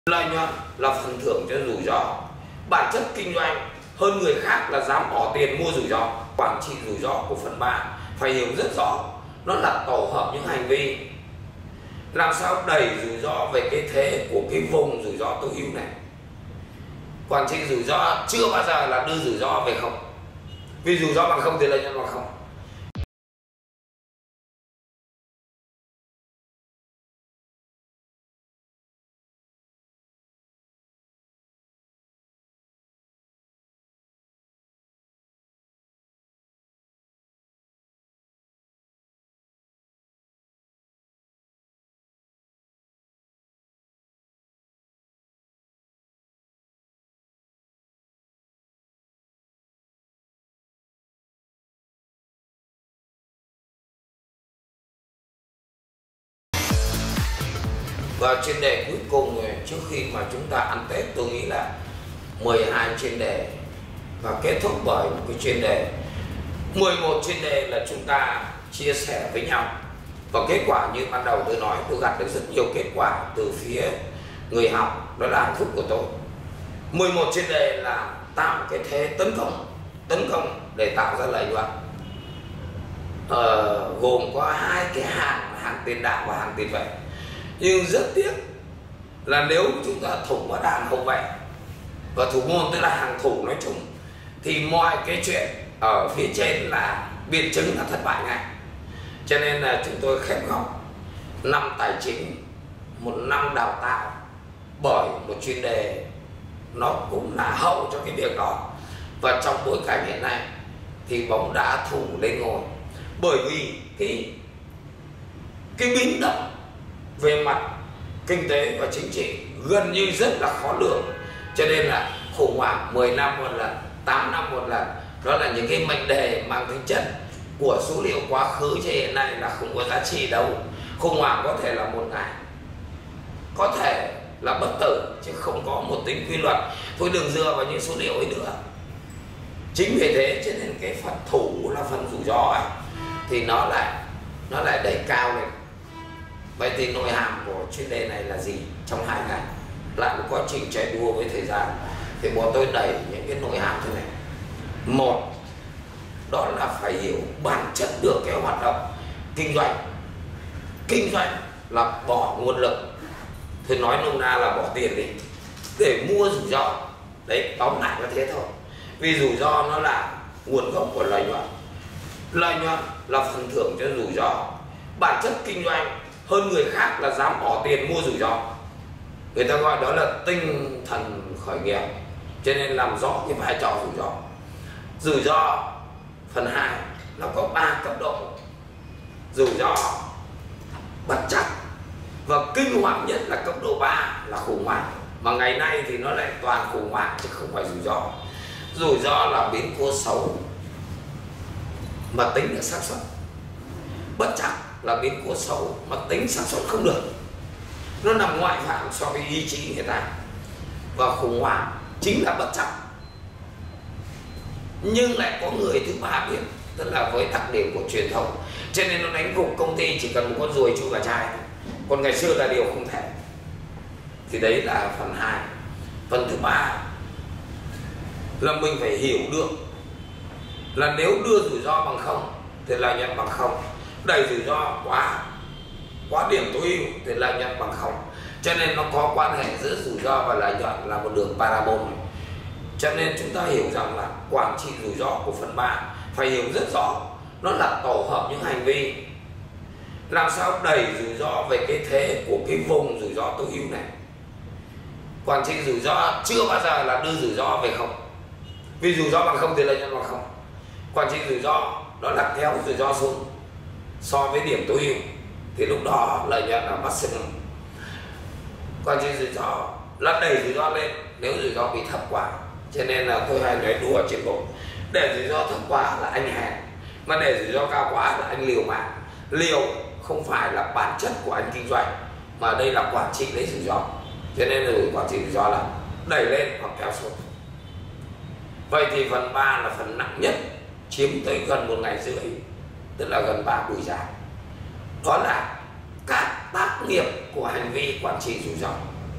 Lợi nhuận là phần thưởng cho rủi ro. Bản chất kinh doanh hơn người khác là dám bỏ tiền mua rủi ro. Quản trị rủi ro của phần 3 phải hiểu rất rõ, nó là tổ hợp những hành vi làm sao đẩy rủi ro về cái thế của cái vùng rủi ro tối ưu này. Quản trị rủi ro chưa bao giờ là đưa rủi ro về không, vì rủi ro bằng không thì lợi nhuận bằng không. Và chuyên đề cuối cùng trước khi mà chúng ta ăn Tết, tôi nghĩ là 12 chuyên đề và kết thúc bởi một cái chuyên đề 11 chuyên đề là chúng ta chia sẻ với nhau. Và kết quả như ban đầu tôi nói, tôi gặt được rất nhiều kết quả từ phía người học, đó là hạnh phúc của tôi. 11 chuyên đề là tạo một cái thế tấn công để tạo ra lợi nhuận, gồm có hai cái hàng tiền đạo và hàng tiền vệ. Nhưng rất tiếc là nếu chúng ta thủ mất hàng hậu vệ và thủ môn, tức là hàng thủ nói chung, thì mọi cái chuyện ở phía trên là biện chứng là thất bại ngay. Cho nên là chúng tôi khép góc năm tài chính, một năm đào tạo, bởi một chuyên đề nó cũng là hậu cho cái việc đó. Và trong bối cảnh hiện nay thì bóng đá thủ lên ngôi, bởi vì cái biến động về mặt kinh tế và chính trị gần như rất là khó lường. Cho nên là khủng hoảng 10 năm một lần, 8 năm một lần, đó là những cái mệnh đề mang tính chất của số liệu quá khứ, chứ hiện nay là không có giá trị đâu. Khủng hoảng có thể là một ngày, có thể là bất tử, chứ không có một tính quy luật. Thôi đừng dựa vào những số liệu ấy nữa. Chính vì thế cho nên cái phần thủ là phần rủi ro ấy, thì nó lại đẩy cao lên. Vậy thì nội hàm của chuyên đề này là gì? Trong 2 ngày lại một quá trình chạy đua với thời gian, thì bọn tôi đẩy những cái nội hàm thế này. Một, đó là phải hiểu bản chất được cái hoạt động kinh doanh. Kinh doanh là bỏ nguồn lực, thì nói nôm na là bỏ tiền đi để mua rủi ro. Đấy, tóm lại là thế thôi. Vì rủi ro nó là nguồn gốc của lợi nhuận. Lợi nhuận là phần thưởng cho rủi ro. Bản chất kinh doanh hơn người khác là dám bỏ tiền mua rủi ro. Người ta gọi đó là tinh thần khởi nghiệp. Cho nên làm rõ cái vai trò rủi ro. Rủi ro phần 2 nó có 3 cấp độ. Rủi ro bật chắc và kinh hoàng nhất là cấp độ 3 là khủng hoảng. Mà ngày nay thì nó lại toàn khủng hoảng chứ không phải rủi ro. Rủi ro là biến cố xấu mà tính được xác suất. Bất chắc là biến cố xấu mà tính xác suất không được, nó nằm ngoại phạm so với ý chí người ta. Và khủng hoảng chính là bất chắc, nhưng lại có người thứ ba biết, tức là với đặc điểm của truyền thống, cho nên nó đánh gục công ty chỉ cần một con ruồi chui vào chai, còn ngày xưa là điều không thể. Thì đấy là phần 2. Phần thứ 3 là mình phải hiểu được là nếu đưa rủi ro bằng không thì lợi nhuận bằng không, đẩy rủi ro quá điểm tối ưu thì lợi nhuận bằng không. Cho nên nó có quan hệ giữa rủi ro và lợi nhuận là một đường parabol. Cho nên chúng ta hiểu rằng là quản trị rủi ro của phần 3 phải hiểu rất rõ, nó là tổ hợp những hành vi làm sao đẩy rủi ro về cái thế của cái vùng rủi ro tối ưu này. Quản trị rủi ro chưa bao giờ là đưa rủi ro về không, vì rủi ro bằng không thì lợi nhuận bằng không. Quản trị rủi ro đó là kéo rủi ro xuống so với điểm tối ưu, thì lúc đó lợi nhuận là maximum. Quản trị rủi ro là đẩy rủi ro lên nếu rủi ro bị thấp quá. Cho nên là tôi hay nói đùa trên bộ, để rủi ro thấp quá là anh hèn, mà để rủi ro cao quá là anh liều mạng. Liều không phải là bản chất của anh kinh doanh, mà đây là quản trị lấy rủi ro. Cho nên là quản trị rủi ro là đẩy lên hoặc kéo xuống. Vậy thì phần 3 là phần nặng nhất, chiếm tới gần 1 ngày rưỡi, tức là gần 3 buổi dài. Đó là các tác nghiệp của hành vi quản trị rủi ro.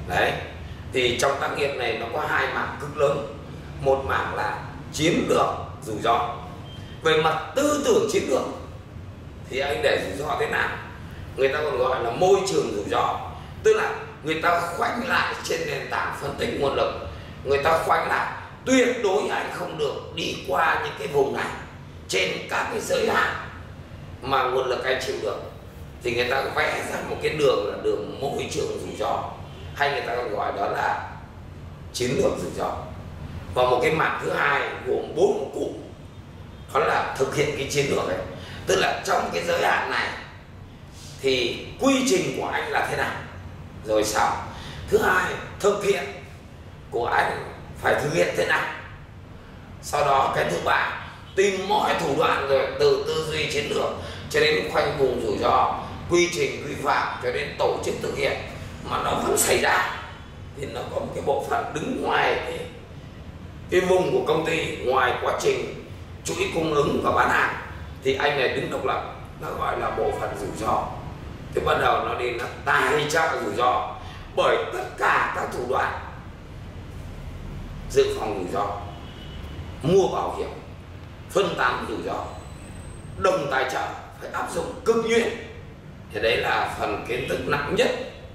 Đấy, thì trong tác nghiệp này nó có hai mảng cực lớn. Một mảng là chiến lược rủi ro. Về mặt tư tưởng chiến lược thì anh để rủi ro thế nào? Người ta còn gọi là môi trường rủi ro. Tức là người ta khoanh lại trên nền tảng phân tích nguồn lực. Người ta khoanh lại tuyệt đối anh không được đi qua những cái vùng này, trên các cái giới hạn mà nguồn lực anh chịu được. Thì người ta vẽ ra một cái đường là đường môi trường rủi ro, hay người ta còn gọi đó là chiến lược rủi ro. Và một cái mảng thứ hai gồm 4 cụm, đó là thực hiện cái chiến lược ấy. Tức là trong cái giới hạn này thì quy trình của anh là thế nào, rồi sao. Thứ hai, thực hiện của anh phải thực hiện thế nào. Sau đó cái thứ ba, tìm mọi thủ đoạn, rồi từ tư duy chiến lược cho đến khoanh vùng rủi ro, quy trình quy phạm cho đến tổ chức thực hiện mà nó vẫn xảy ra. Thì nó có một cái bộ phận đứng ngoài cái vùng của công ty, ngoài quá trình chuỗi cung ứng và bán hàng, thì anh này đứng độc lập, nó gọi là bộ phận rủi ro. Thế bắt đầu nó đi là tài trợ rủi ro, bởi tất cả các thủ đoạn dự phòng rủi ro, mua bảo hiểm, phân tán rủi ro, đồng tài trợ phải áp dụng cực nhuyễn. Thì đấy là phần kiến thức nặng nhất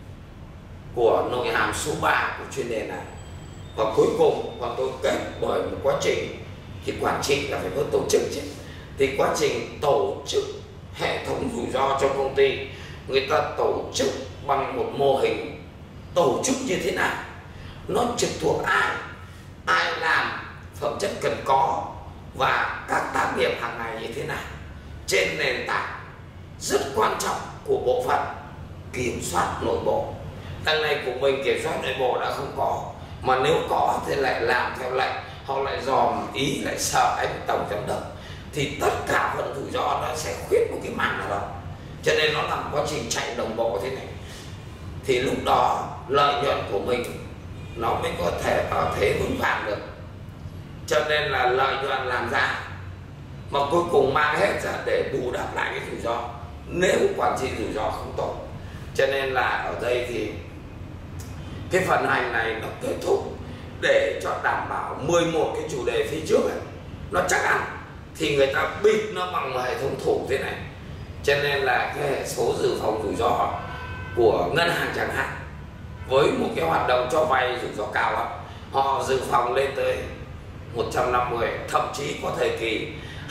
của nội hàm số 3 của chuyên đề này. Và cuối cùng còn tôi kết bởi một quá trình, thì quản trị là phải có tổ chức chứ. Thì quá trình tổ chức hệ thống rủi ro trong công ty, người ta tổ chức bằng một mô hình tổ chức như thế nào, nó trực thuộc ai, ai làm, phẩm chất cần có, và các tác nghiệp hàng ngày như thế nào, trên nền tảng rất quan trọng của bộ phận kiểm soát nội bộ. Đằng này của mình kiểm soát nội bộ đã không có, mà nếu có thì lại làm theo lệnh, họ lại dòm ý, lại sợ anh tổng giám đốc, thì tất cả phần rủi ro nó sẽ khuyết một cái mảng nào đó. Cho nên nó là một quá trình chạy đồng bộ thế này, thì lúc đó lợi nhuận của mình nó mới có thể có thế vững vàng được. Cho nên là lợi nhuận làm ra mà cuối cùng mang hết ra để bù đắp lại cái rủi ro, nếu quản trị rủi ro không tốt. Cho nên là ở đây thì cái phần hành này nó kết thúc để cho đảm bảo 11 cái chủ đề phía trước này nó chắc ăn, thì người ta bịt nó bằng một hệ thống thủ thế này. Cho nên là cái hệ số dự phòng rủi ro của ngân hàng chẳng hạn, với một cái hoạt động cho vay rủi ro cao lắm, họ dự phòng lên tới 150, thậm chí có thời kỳ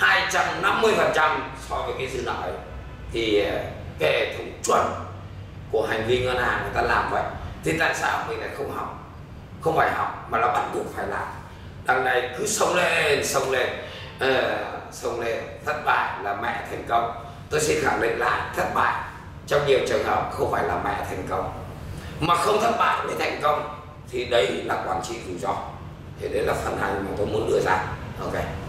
250% so với cái dư nợ ấy. Thì cái hệ thống chuẩn của hành vi ngân hàng người ta làm vậy. Thì tại sao mình lại không học, không phải học mà là bắt buộc phải làm. Đằng này cứ xông lên, xông lên, thất bại là mẹ thành công. Tôi xin khẳng định lại, thất bại trong nhiều trường hợp không phải là mẹ thành công, mà không thất bại mới thành công. Thì đấy là quản trị rủi ro. Thì đấy là phần hành mà tôi muốn đưa ra. Ok.